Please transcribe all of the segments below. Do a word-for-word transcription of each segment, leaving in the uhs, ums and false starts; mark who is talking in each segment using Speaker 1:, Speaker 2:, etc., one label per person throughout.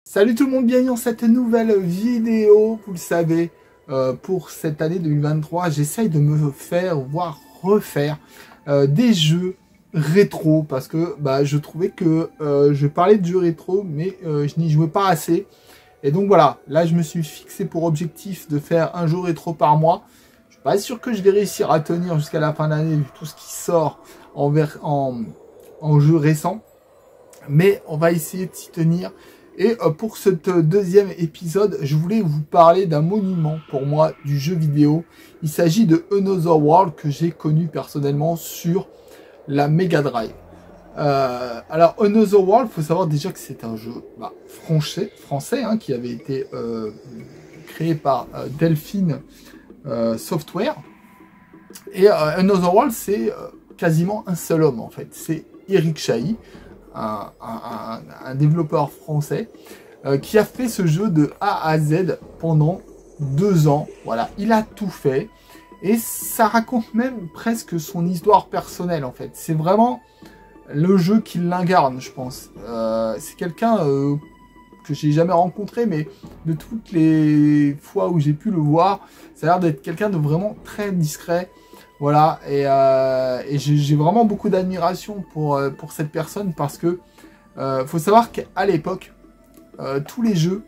Speaker 1: Salut tout le monde, bienvenue dans cette nouvelle vidéo. Vous le savez, euh, pour cette année deux mille vingt-trois, j'essaye de me faire, voire refaire euh, des jeux rétro parce que bah, je trouvais que euh, je parlais de jeux rétro, mais euh, je n'y jouais pas assez. Et donc voilà, là je me suis fixé pour objectif de faire un jeu rétro par mois. Je suis pas sûr que je vais réussir à tenir jusqu'à la fin de l'année vu tout ce qui sort en, en, en jeu récent, mais on va essayer de s'y tenir. Et pour ce deuxième épisode, je voulais vous parler d'un monument pour moi du jeu vidéo. Il s'agit de Another World que j'ai connu personnellement sur la Mega Drive. Euh, alors Another World, il faut savoir déjà que c'est un jeu bah, français, français hein, qui avait été euh, créé par euh, Delphine euh, Software. Et euh, Another World, c'est euh, quasiment un seul homme en fait. C'est Eric Chahi. Un, un, un développeur français euh, qui a fait ce jeu de A à Z pendant deux ans. Voilà, il a tout fait et ça raconte même presque son histoire personnelle en fait. C'est vraiment le jeu qui l'incarne, je pense. Euh, c'est quelqu'un euh, que j'ai jamais rencontré, mais de toutes les fois où j'ai pu le voir, ça a l'air d'être quelqu'un de vraiment très discret. Voilà, et, euh, et j'ai vraiment beaucoup d'admiration pour, euh, pour cette personne parce que euh, faut savoir qu'à l'époque, euh, tous les jeux,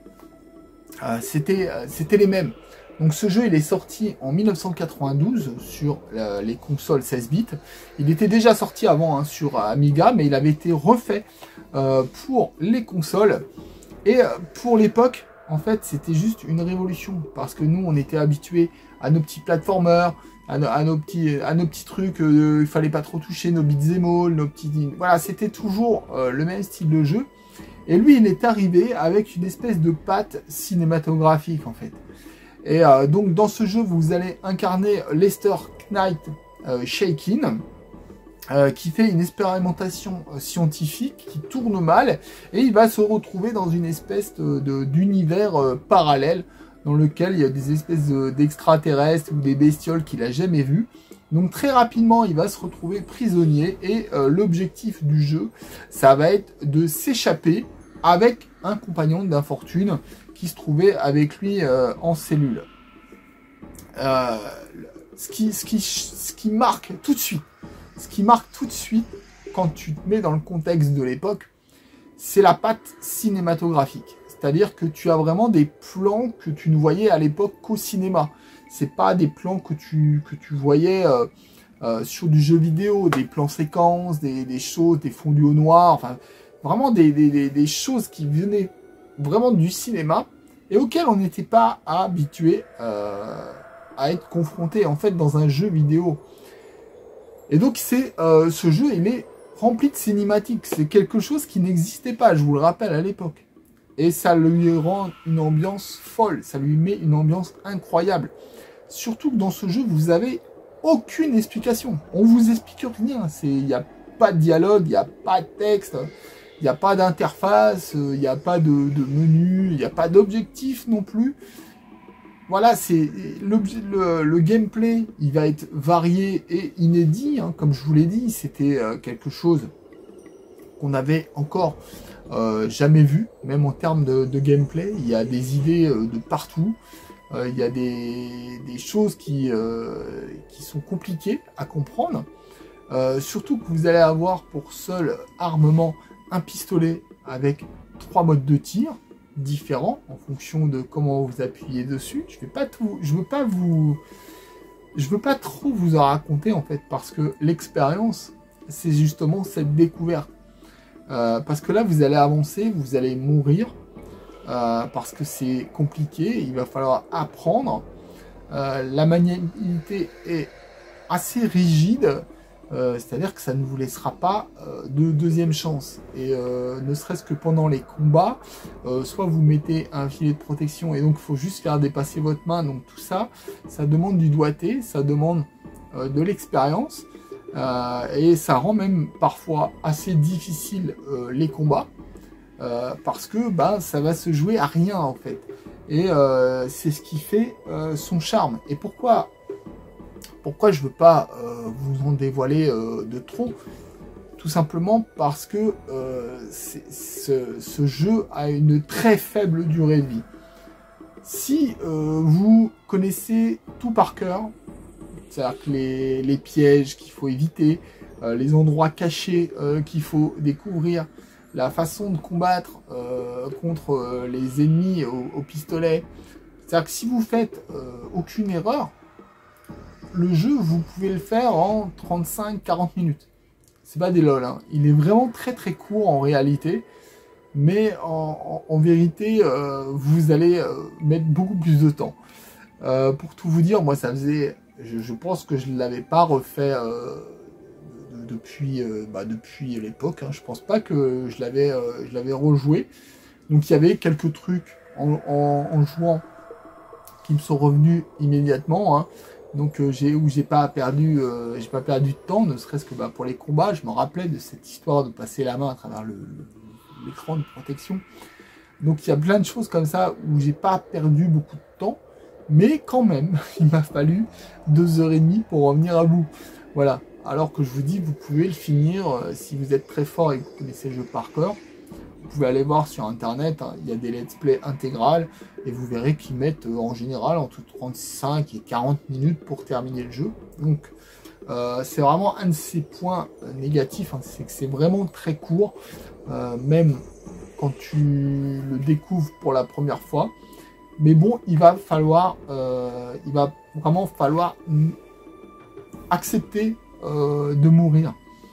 Speaker 1: euh, c'était euh, c'était les mêmes. Donc ce jeu, il est sorti en mille neuf cent quatre-vingt-douze sur euh, les consoles seize bits. Il était déjà sorti avant hein, sur Amiga, mais il avait été refait euh, pour les consoles. Et euh, pour l'époque, en fait, c'était juste une révolution parce que nous, on était habitués à nos petits platformers, à nos, à nos petits, à nos petits trucs, euh, il fallait pas trop toucher nos beat'em all, nos petits, voilà, c'était toujours euh, le même style de jeu. Et lui, il est arrivé avec une espèce de patte cinématographique en fait. Et euh, donc dans ce jeu, vous allez incarner Lester Knight euh, Shakin, euh, qui fait une expérimentation euh, scientifique qui tourne mal, et il va se retrouver dans une espèce d'univers de, de, euh, parallèle, dans lequel il y a des espèces d'extraterrestres ou des bestioles qu'il n'a jamais vues. Donc très rapidement, il va se retrouver prisonnier et euh, l'objectif du jeu, ça va être de s'échapper avec un compagnon d'infortune qui se trouvait avec lui euh, en cellule. Euh, ce, qui, ce, qui, ce qui marque tout de suite, ce qui marque tout de suite quand tu te mets dans le contexte de l'époque, c'est la patte cinématographique. C'est-à-dire que tu as vraiment des plans que tu ne voyais à l'époque qu'au cinéma. C'est pas des plans que tu, que tu voyais euh, euh, sur du jeu vidéo, des plans séquences, des, des choses, des fondus au noir, enfin vraiment des, des, des choses qui venaient vraiment du cinéma et auxquelles on n'était pas habitué euh, à être confronté en fait dans un jeu vidéo. Et donc c'est euh, ce jeu, il est rempli de cinématiques. C'est quelque chose qui n'existait pas, je vous le rappelle, à l'époque. Et ça lui rend une ambiance folle, ça lui met une ambiance incroyable. Surtout que dans ce jeu, vous avez aucune explication. On vous explique rien. Il n'y a pas de dialogue, il n'y a pas de texte, il n'y a pas d'interface, il n'y a pas de, de menu, il n'y a pas d'objectif non plus. Voilà, c'est le, le, le gameplay, il va être varié et inédit, hein, comme je vous l'ai dit, c'était euh, quelque chose qu'on avait encore euh, jamais vu, même en termes de, de gameplay. Il y a des idées euh, de partout, euh, il y a des, des choses qui, euh, qui sont compliquées à comprendre, euh, surtout que vous allez avoir pour seul armement un pistolet avec trois modes de tir différents en fonction de comment vous appuyez dessus. Je vais pas tout, je veux pas vous, je veux pas trop vous en raconter en fait parce que l'expérience c'est justement cette découverte. Euh, parce que là vous allez avancer, vous allez mourir euh, parce que c'est compliqué, il va falloir apprendre. Euh, la maniabilité est assez rigide. Euh, c'est-à-dire que ça ne vous laissera pas euh, de deuxième chance. Et euh, ne serait-ce que pendant les combats, euh, soit vous mettez un filet de protection et donc il faut juste faire dépasser votre main. Donc tout ça, ça demande du doigté, ça demande euh, de l'expérience. Euh, et ça rend même parfois assez difficile euh, les combats. Euh, parce que bah, ça va se jouer à rien en fait. Et euh, c'est ce qui fait euh, son charme. Et pourquoi Pourquoi je veux pas euh, vous en dévoiler euh, de trop? tout simplement parce que euh, ce, ce jeu a une très faible durée de vie. Si euh, vous connaissez tout par cœur, c'est-à-dire que les, les pièges qu'il faut éviter, euh, les endroits cachés euh, qu'il faut découvrir, la façon de combattre euh, contre euh, les ennemis au, au pistolet, c'est-à-dire que si vous faites euh, aucune erreur, le jeu, vous pouvez le faire en trente-cinq à quarante minutes. C'est pas des lol, hein. Il est vraiment très très court en réalité, mais en, en, en vérité, euh, vous allez euh, mettre beaucoup plus de temps. Euh, pour tout vous dire, moi ça faisait, je, je pense que je ne l'avais pas refait euh, de, depuis, euh, bah, depuis l'époque, hein. Je pense pas que je l'avais euh, je l'avais rejoué. Donc il y avait quelques trucs en, en, en jouant qui me sont revenus immédiatement, hein. Donc euh, j'ai où j'ai pas perdu euh, j'ai pas perdu de temps, ne serait-ce que bah, pour les combats, je me rappelais de cette histoire de passer la main à travers le, le, l'écran de protection. Donc il y a plein de choses comme ça où j'ai pas perdu beaucoup de temps, mais quand même il m'a fallu deux heures et demie pour revenir à bout. Voilà. Alors que je vous dis, vous pouvez le finir euh, si vous êtes très fort et que vous connaissez le jeu par cœur. Vous pouvez aller voir sur internet, hein, il y a des let's play intégrales et vous verrez qu'ils mettent euh, en général entre trente-cinq et quarante minutes pour terminer le jeu. Donc euh, c'est vraiment un de ces points euh, négatifs, hein, c'est que c'est vraiment très court, euh, même quand tu le découvres pour la première fois. Mais bon, il va falloir, euh, il va vraiment falloir accepter euh, de mourir.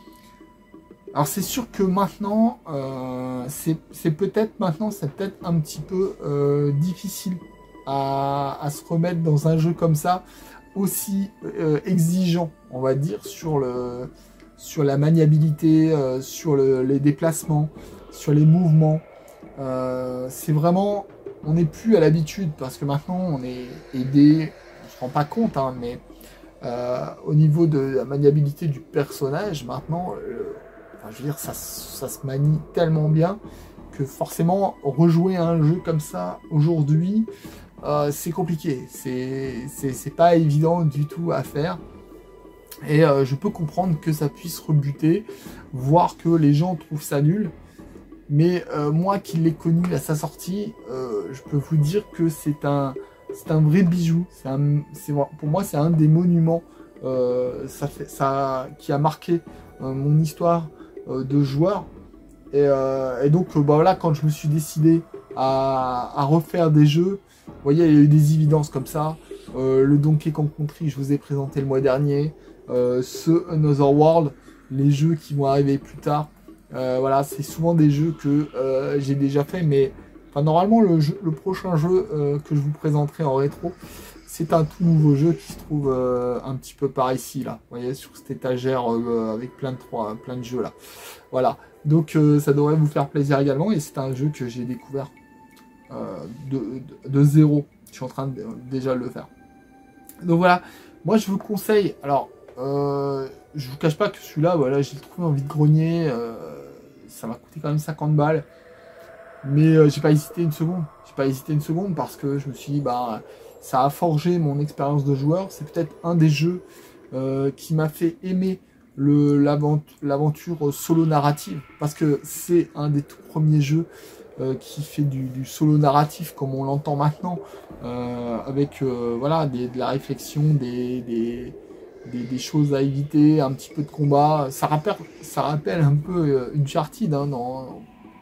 Speaker 1: Alors c'est sûr que maintenant, euh, c'est peut-être maintenant, c'est peut-être un petit peu euh, difficile à, à se remettre dans un jeu comme ça, aussi euh, exigeant, on va dire, sur le, sur la maniabilité, euh, sur le, les déplacements, sur les mouvements. Euh, c'est vraiment, on n'est plus à l'habitude parce que maintenant on est aidé, on se rend pas compte, hein, mais euh, au niveau de la maniabilité du personnage, maintenant. Euh, Enfin, je veux dire, ça, ça se manie tellement bien que forcément, rejouer un jeu comme ça aujourd'hui, euh, c'est compliqué. C'est pas évident du tout à faire. Et euh, je peux comprendre que ça puisse rebuter, voire que les gens trouvent ça nul. Mais euh, moi qui l'ai connu à sa sortie, euh, je peux vous dire que c'est un, c'est un vrai bijou. Un, pour moi, c'est un des monuments euh, ça fait, ça, qui a marqué euh, mon histoire de joueurs et, euh, et donc bah voilà, quand je me suis décidé à, à refaire des jeux, vous voyez, il y a eu des évidences comme ça, euh, le Donkey Kong Country, je vous ai présenté le mois dernier, euh, ce Another World, les jeux qui vont arriver plus tard, euh, voilà, c'est souvent des jeux que euh, j'ai déjà fait, mais enfin, normalement le, jeu, le prochain jeu euh, que je vous présenterai en rétro, c'est un tout nouveau jeu qui se trouve euh, un petit peu par ici, là. Vous voyez, sur cette étagère euh, avec plein de, trois, plein de jeux, là. Voilà. Donc, euh, ça devrait vous faire plaisir également. Et c'est un jeu que j'ai découvert euh, de, de, de zéro. Je suis en train de, déjà de le faire. Donc, voilà. Moi, je vous conseille... Alors, euh, je vous cache pas que celui-là, voilà, j'ai trouvé en vide-grenier. Euh, ça m'a coûté quand même cinquante balles. Mais euh, j'ai pas hésité une seconde. J'ai pas hésité une seconde parce que je me suis dit, bah... ça a forgé mon expérience de joueur. C'est peut-être un des jeux euh, qui m'a fait aimer l'aventure solo narrative. Parce que c'est un des tout premiers jeux euh, qui fait du, du solo narratif comme on l'entend maintenant. Euh, avec euh, voilà, des, de la réflexion, des, des, des, des choses à éviter, un petit peu de combat. Ça rappelle, ça rappelle un peu euh, Uncharted, hein, dans...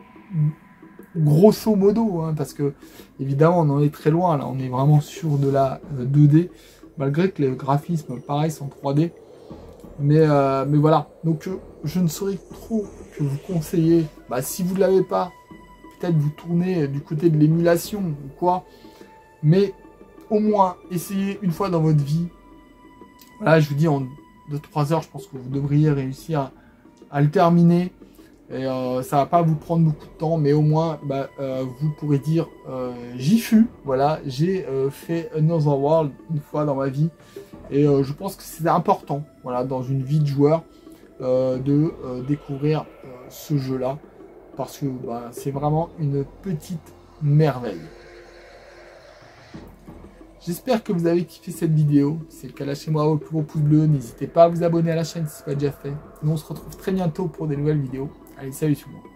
Speaker 1: grosso modo, hein, parce que évidemment on en est très loin là, on est vraiment sur de la euh, deux D, malgré que les graphismes pareil sont trois D, mais, euh, mais voilà, donc euh, je ne saurais trop que vous conseiller, bah, si vous ne l'avez pas, peut-être vous tournez du côté de l'émulation ou quoi, mais au moins essayez une fois dans votre vie. Voilà, je vous dis, en deux trois heures, je pense que vous devriez réussir à, à le terminer. Et euh, ça va pas vous prendre beaucoup de temps, mais au moins bah, euh, vous pourrez dire euh, j'y fus, voilà, j'ai euh, fait Another World une fois dans ma vie, et euh, je pense que c'est important, voilà, dans une vie de joueur, euh, de euh, découvrir euh, ce jeu-là, parce que bah, c'est vraiment une petite merveille. J'espère que vous avez kiffé cette vidéo. Si c'est le cas, lâchez-moi votre plus gros pouce bleu. N'hésitez pas à vous abonner à la chaîne si ce n'est pas déjà fait. Nous, on se retrouve très bientôt pour des nouvelles vidéos. Allez, salut tout le monde.